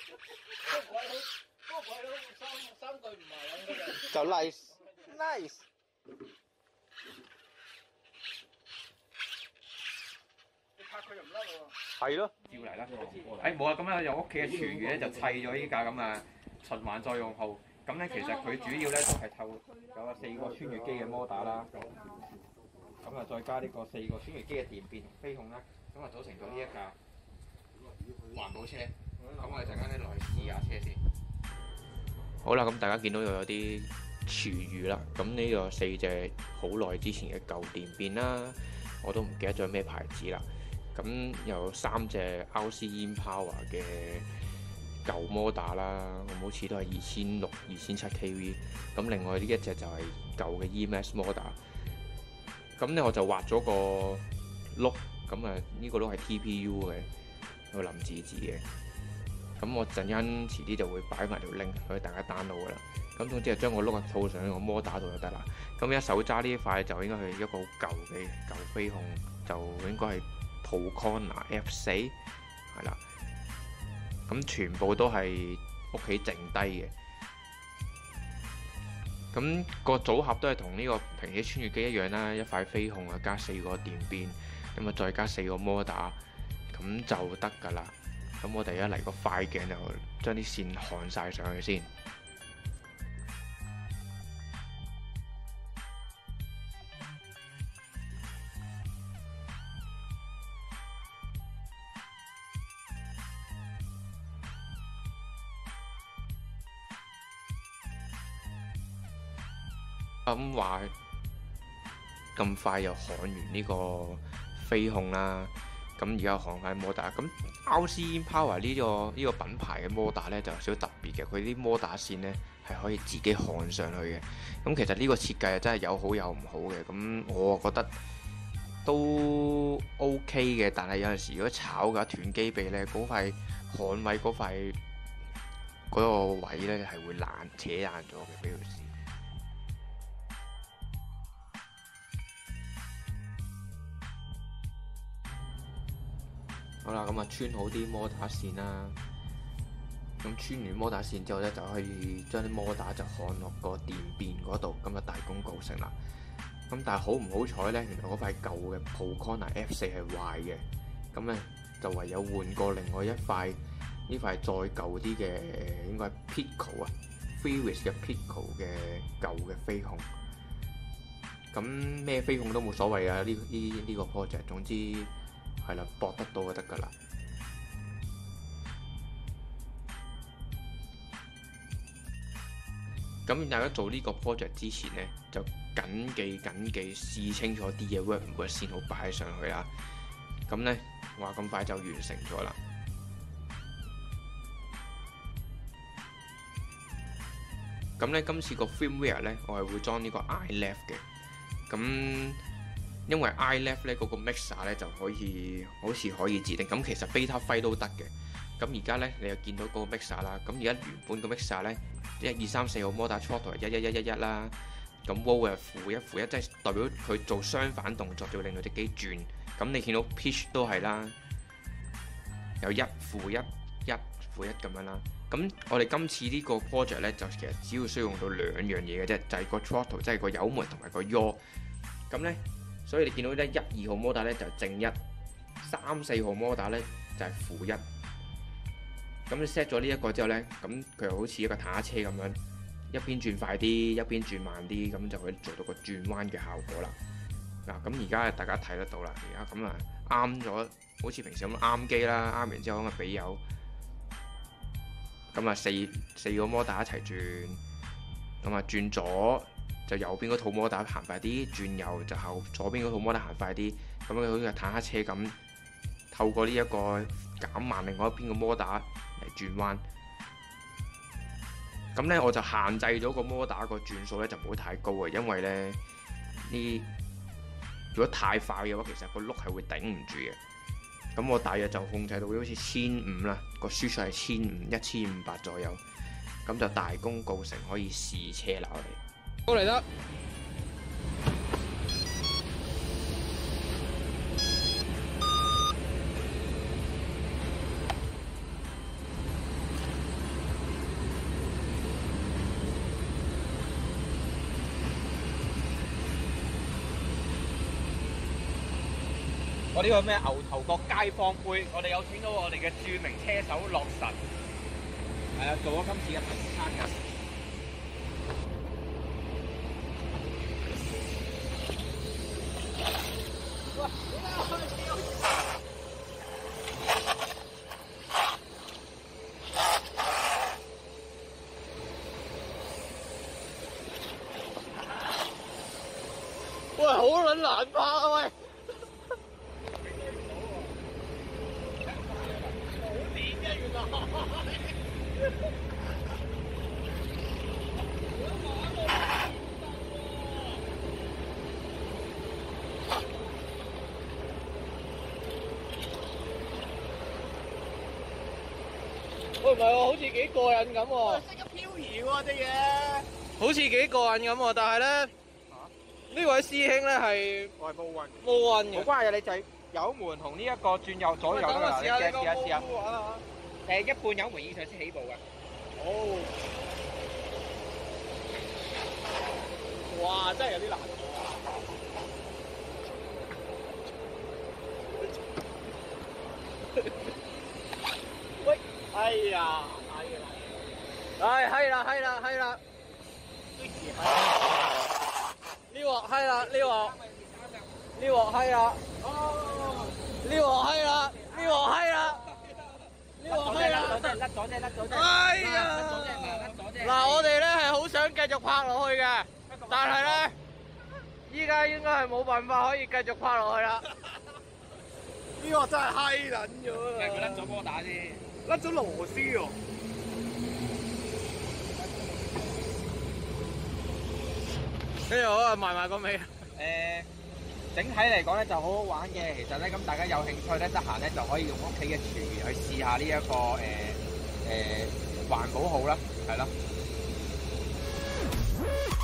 三句唔係咁嘅。 就 nice。 你拍佢又唔甩喎。 係咯。 照嚟啦。冇啊，咁咧有屋企嘅廚餘咧就砌咗呢架咁嘅循環再用號。咁咧其實佢主要咧都係透有4個穿越機嘅摩打啦。咁啊再加呢個4個穿越機嘅電變飛控啦，咁啊組成咗呢一架環保車。咁我哋陣間咧落去試下車先。好啦，咁大家見到又有啲廚餘啦。咁呢個4隻好耐之前嘅舊電變啦，我都唔記得咗咩牌子啦。咁有3隻 RC Empower 嘅舊摩打啦，咁好似都係2600、2700 kV。咁另外呢一隻就係舊嘅 EMS 摩打。咁咧我就畫咗個碌，咁啊呢個碌係 TPU 嘅，有林子字嘅。咁我陣間遲啲就會擺埋條 link 俾大家 download 噶啦。咁總之係將個碌套上個摩打度就得啦。咁一手揸呢塊就應該係一個好舊嘅舊飛控，就應該係 Procona F4 係啦。咁全部都係屋企剩低嘅。咁個組合都係同呢個平時穿越機一樣啦，一塊飛控啊，加4個電變，咁啊再加4個摩打，咁就得㗎啦。咁我哋一嚟個快鏡就將啲線焊晒上去先。咁話咁快又焊完呢個飛控啦，咁而家焊翻摩打。咁 RC Empower 呢個品牌嘅摩打咧就有少少特別嘅，佢啲摩打線咧係可以自己焊上去嘅。咁其實呢個設計真係有好有唔好嘅，咁我覺得都 OK 嘅。但係有陣時如果炒嘅斷機臂咧，嗰塊焊位嗰個位咧係會扯爛咗嘅，俾佢試。好啦，咁啊穿好啲摩打線啦。咁穿完摩打線之後咧，就可以將啲摩打就焊落個電變嗰度，咁就大功告成啦。咁但係好唔好彩咧？原來嗰塊舊嘅 Procona F4 係壞嘅，咁咧就唯有換過另外一塊，呢塊再舊啲嘅應該係 Pico 啊 ，Freewis 嘅 Pico 嘅舊嘅飛控。咁咩飛控都冇所謂啊！呢個 project 總之係啦，駁得到就得㗎啦。咁大家做呢個 project 之前呢，就緊記試清楚啲嘢 work 唔 work 先好擺上去啦。咁呢話咁快就完成咗啦。咁呢今次個 firmware 呢，我係會裝呢個 iLEF 嘅。咁因為 iLEF 咧嗰個 mixer 咧就可以好似可以自定，咁其實 beta 輝都得嘅。咁而家咧你又見到嗰個 mixer 啦，咁而家原本個 mixer 咧1、2、3、4號摩打 throttle 係11111啦，咁 volt 係負1，即係代表佢做相反動作就會令到隻機轉。咁你見到 pitch 都係啦，有1、負1、1、負1咁樣啦。咁我哋今次呢個 project 咧就其實只要需要用到2樣嘢嘅啫，就係個 throttle 即係個油門同埋個 yaw。咁咧，所以你見到咧1、2號摩打咧就正1，3、4號摩打咧就係負1。咁你 set 咗呢一個之後咧，咁佢又好似一個坦克車咁樣，一邊轉快啲，一邊轉慢啲，咁就可以做到個轉彎嘅效果啦。嗱，咁而家大家睇得到啦，而家咁啊啱咗，好似平時咁啱機啦，啱完之後咁啊俾油，咁啊四個摩打一齊轉，咁啊轉左就右邊嗰套摩打行快啲，轉右就左邊嗰套摩打行快啲，咁佢好似坦克車咁，透過呢一個減慢另外一邊嘅摩打嚟轉彎。咁咧我就限制咗個摩打個轉數咧就唔好太高嘅，因為咧如果太快嘅話，其實個轆係會頂唔住嘅。咁我大約就控制到好似1500啦，個輸出係1500、1500左右，咁就大功告成，可以試車啦我哋。 過嚟得。 我呢個咩牛頭角街坊杯，我哋有請到我哋嘅著名車手樂神，係啊，做咗今次嘅評餐㗎。 喂，好撚難拍啊喂！喂，唔係喎，好似幾過癮咁喎。識得漂移喎隻嘢。好似幾過癮咁喎，但係咧，呢位師兄咧係我係冇運， 冇運嘅。 冇關係，你就係油門同呢一個轉右左右得啦。你試下試下。誒，一半油門以上先起步㗎。 哦。哇！真係有啲難。喂！哎呀！哎，係啦，係啦，係啦。呢鑊係啦，呢鑊係啦。哦。呢鑊係啦，呢鑊係啦。呢鑊係啦。 甩咗啫。 哎呀！嗱，我哋咧係好想繼續拍落去嘅，但係咧，依家應該係冇辦法可以繼續拍落去啦。呢個真係閪撚咗啊！ 係佢甩咗波打先， 甩咗螺絲喎。跟住我啊埋個尾。 整體嚟講咧就好好玩嘅，其實咧咁大家有興趣咧，得閒咧就可以用屋企嘅廚餘去試下呢一個環保號啦，係咯。